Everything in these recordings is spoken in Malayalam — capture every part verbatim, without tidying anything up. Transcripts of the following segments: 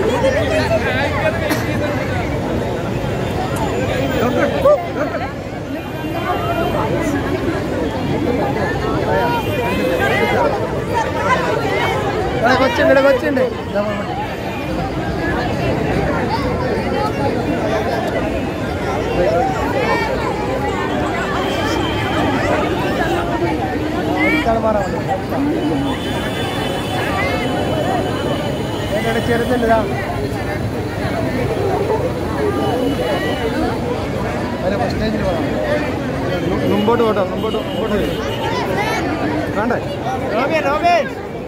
കൊച്ചുണ്ട് കൊച്ചുണ്ട് ചെറുതുണ്ട് സ്റ്റേജിൽ പോകാം മുമ്പോട്ട് പോട്ടോ മുമ്പോട്ട് മുമ്പോട്ട് വേണ്ടേ Robin Robin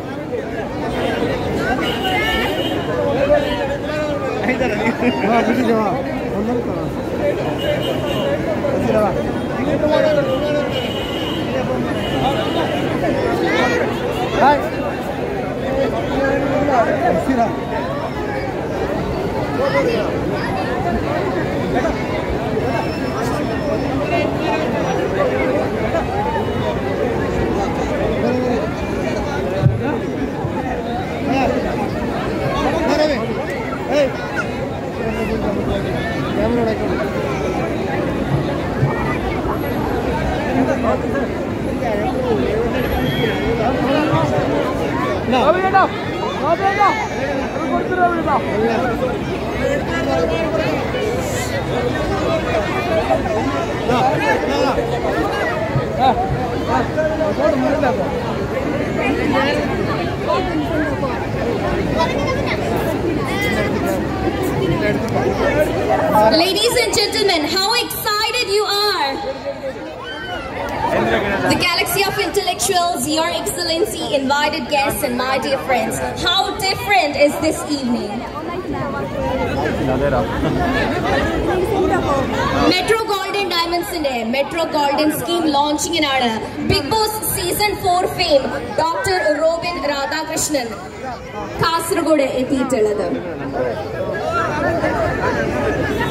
Ladies and gentlemen, how excited you are! The galaxy of intellectuals, Your Excellency, invited guests and my dear friends, how different is this evening? Metro Golden Diamonds in a Metro Golden scheme launching in our Big Boss Season four fame, Doctor Drrobinradhakrishnan, kasargod ethittulladu.